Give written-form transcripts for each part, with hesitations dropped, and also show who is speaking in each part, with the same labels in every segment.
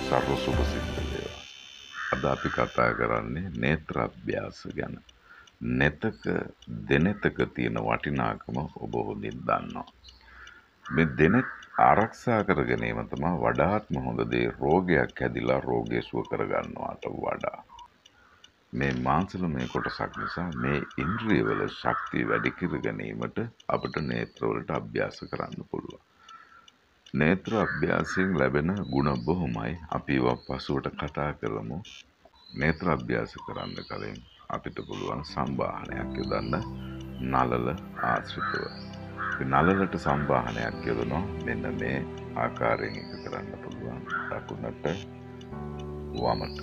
Speaker 1: සර්ව සුභ සිද්ධ වේවා. අද අපි කතා කරන්නේ නේත්‍ර අභ්‍යාස ගැන. නෙතක දෙනෙතක තියෙන වටිනාකම ඔබ හොඳින් දන්නවා. මේ දෙනෙත් ආරක්ෂා කර ගැනීම තමයි වඩාත්ම හොඳ දේ. රෝගයක් හැදිලා රෝගය සුව කරගන්නවාට වඩා. මේ මාංශලමය කොටසක් නිසා මේ ඉන්ද්‍රියවල ශක්තිය වැඩි කර ගැනීමට අපිට නේත්‍ර වලට අභ්‍යාස කරන්න පුළුවන්. නේත්‍ර අභ්‍යාසයෙන් ලැබෙන ගුණ බොහොමයි. අපි ඒවා පසුවට කතා කරමු. නේත්‍ර අභ්‍යාස කරන්න කලින් අපිට පුළුවන් සම්බාහනයක් යොදන්න නළල ආශ්‍රිතව. නළලට සම්බාහනයක් යොදනවා මෙන්න මේ ආකාරයෙන් එක කරන්න පුළුවන්. දකුණට වමට.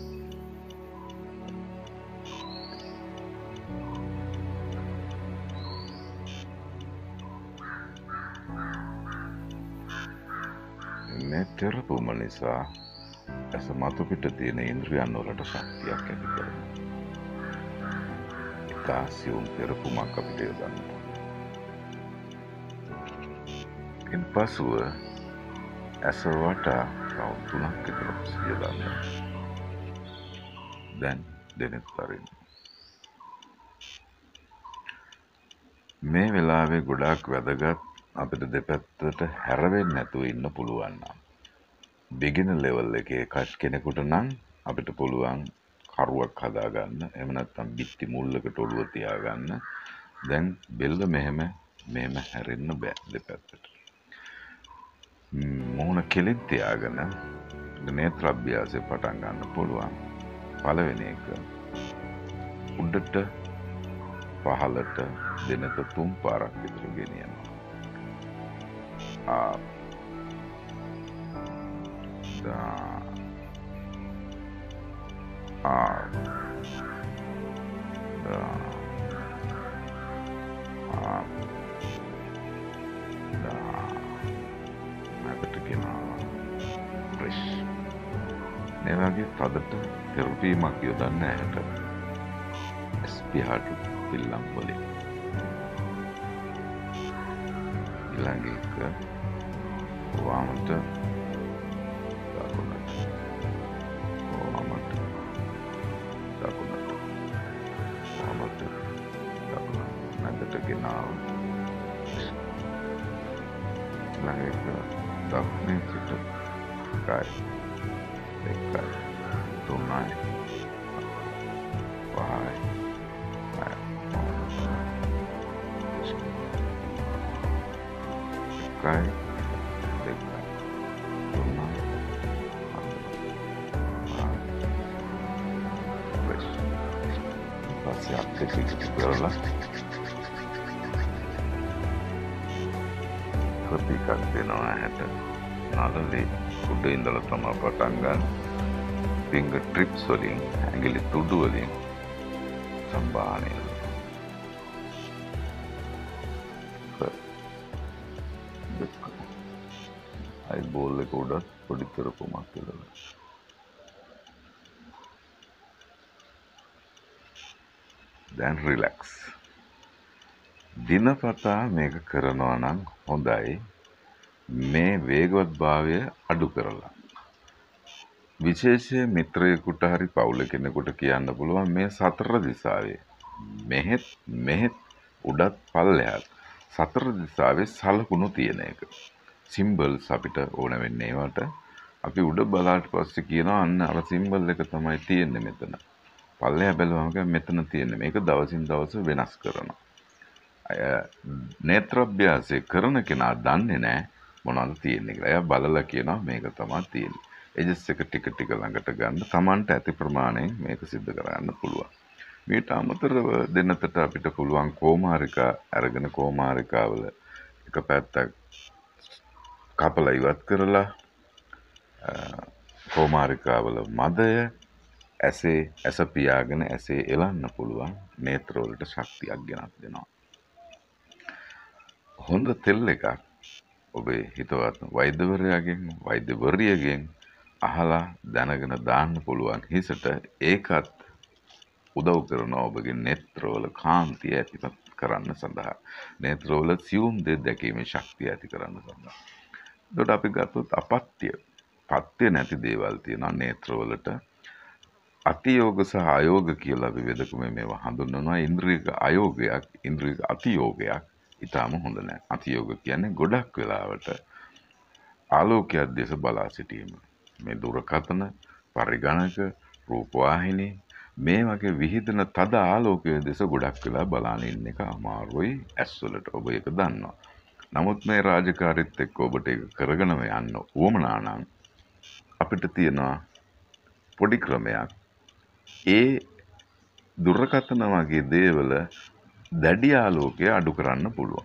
Speaker 1: මේ තෙරපුම නිසා ඇස මතු පිට තියෙන ඉන්ද්‍රියන් වලට ශක්තියක් ඇති කරනවා. කාසියුම් තෙරපුමක් අපිට යොදන්න. ඉන් පසුව ඇස වටා රවුම් 3ක් විතර යොදන්න. දැන් දෙනෙත් වරින්. මේ වෙලාවේ ගොඩාක් වැදගත් අපිට දෙපැත්තට හැරවෙන්නේ නැතුව ඉන්න පුළුවන් නම් beginner level එකේ කෙනෙකුට නම් අපිට පුළුවන් කරුවක් හදාගන්න. එහෙම නැත්නම් බිත්ති මුල්ලකට ඔළුව තියාගන්න. දැන් බෙල්ල මෙහෙම හැරෙන්න බෑ දෙපැත්තට. මොන කෙලින් තියාගෙන නේත්‍ර අභ්‍යාසය පටන් ගන්න පුළුවන්. පළවෙනි එක උඩට පහළට දෙනක 3 පාරක් විතර ගෙනියනවා. Up, down, up, down, up, down. නැකට ගෙනාවා. fresh. මේ වගේ තදට තෙරපීමක් යොදන්න ඇහැට. ස්පිහාටු පිල්ලම් වලින්. ඊළඟ එක වමට දකුණට වමට දකුණට වමට දකුණට නැදට ගෙනාව. ඊළඟ එක දකුණේ සිට එකයි දෙකයි තුනයි පහයි එකයි දෙකයි තුනයි පස්සේ අපේ ටික කරලා ප්‍රතිකක් දෙනවා ඇහැට. නළලේ උඩ ඉඳලා තමයි පටන් ගන්න. finger tips වලින් ඇඟිලි තුඩු වලින් සම්බාහනය. බෝල් එක උඩ පොඩි තෙරපුමක් යොදලා. දැන් රිලැක්ස්. දිනපතා මේක කරනවා නම් හොඳයි. මේ වේගවත්භාවය අඩු කරලා. විශේෂයෙන් මිත්‍රයෙකුට හරි පවුල කෙනෙකුට කියන්න පුළුවන් මේ සතර දිශාවේ මෙහෙත් උඩත් පල්ලෙහාත් සතර දිශාවේ සලකුණු තියෙන එක. සිම්බල්ස් අපිට ඕන වෙන්නේ ඒවට. අපි උඩ බලාට පස්සේ කියනවා අන්න අර සිම්බල් එක තමයි තියෙන්නේ මෙතන. පල්ලෙහා බැලුවම මෙතන තියෙන්නේ. මේක දවසින් දවස වෙනස් කරනවා. අය නේත්‍රාභ්‍යාසය කරන කෙනා දන්නේ නැහැ මොනවද තියෙන්නේ කියලා. එයා බලලා කියනවා මේක තමයි තියෙන්නේ. එජස් එක ටික ටික ළඟට ගන්න Tamanට ඇති ප්‍රමාණයෙන් මේක සිද්ධ කරගන්න පුළුවන්. මේට අමතරව දෙන්නතට අපිට පුළුවන් කෝමාරිකා අරගෙන කෝමාරිකාවල එක පැත්තක් කපලා ඉවත් කරලා කෝමාරිකාවල මදය ඇස පියාගෙන ඇසේ එලන්න පුළුවන්. නේත්‍ර වලට ශක්තියක් ගෙනත් දෙනවා. හොඳ තෙල් එකක් ඔබේ හිතවත් වෛද්‍යවරියගෙන් අහලා දැනගෙන දාන්න පුළුවන් හිසට. ඒකත් උදව් කරනවා ඔබගේ නේත්‍රවල කාන්තිය ඇතිපත් කරන්න සඳහා. නේත්‍රවල සියුම් දේ දැකීමේ ශක්තිය ඇති කරන්න සඳහා. එතකොට අපි ගත්තොත් අපත්‍ය පත්‍ය නැති දේවල් තියෙනවා නේත්‍රවලට. අතියෝග සහ අයෝග කියලා අපි වෙදකමේ මේවා හඳුන්වනවා. ඉන්ද්‍රියක අයෝගයක්, ඉන්ද්‍රියක අතියෝගයක් ඊටාම හොඳ නැහැ. අතියෝග කියන්නේ ගොඩක් වෙලාවට ආලෝකයක් දෙස බලා සිටීම. මේ දුරකථන, පරිගණක, රූපවාහිනී මේ වගේ විහිදෙන තද ආලෝකයේ දෙස ගොඩක් වෙලා බලාගෙන ඉන්න එක අමාරුයි ඇස්වලට. ඔබ ඒක දන්නවා. නමුත් මේ රාජකාරීත් එක්ක ඔබට ඒක කරගෙනම යන්න උවමනා නම් අපිට තියෙනවා පොඩි ක්‍රමයක්. ඒ දුරකථන වගේ දේවල දැඩි ආලෝකය අඩු කරන්න පුළුවන්.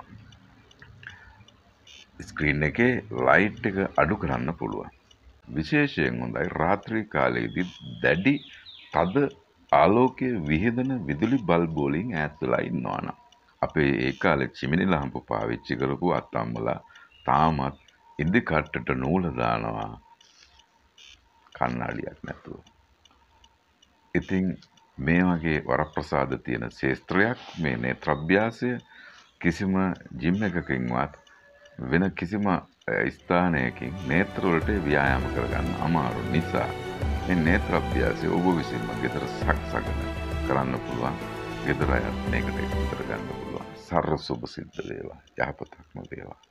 Speaker 1: ස්ක්‍රීන් එකේ ලයිට් එක අඩු කරන්න පුළුවන්. විශේෂයෙන් හොඳයි රාත්‍රී කාලයේදී දැඩි තද ආලෝකයේ විහිදෙන විදුලි බල්බ් වලින් ඈත් වෙලා ඉන්නවා නම්. අපේ ඒ කාලේ චිමිනි ලාම්පු පාවිච්චි කරපු අත්තම්මලා තාමත් ඉදි කට්ටට නූල දානවා කන්නඩියක් නැතුව. ඉතින් මේ වගේ වරප්‍රසාද තියෙන ශේස්ත්‍රයක් මේ නේත්‍රාභ්‍යාසය කිසිම ජිම් එකකින්වත් වෙන කිසිම ස්ථානයකින් නේත්‍ර වලට ව්‍යායාම කරගන්න අමාරු නිසා මේ නේත්‍රාභ්‍යාසය ඔබ විසින්ම ගෙදර සක්සගෙන කරන්න පුළුවන්. ගෙදර අයත් මේකට එකතු කරගන්න පුළුවන්. සර්ව සුබ සිද්ධ වේවා. යහපතක්ම වේවා.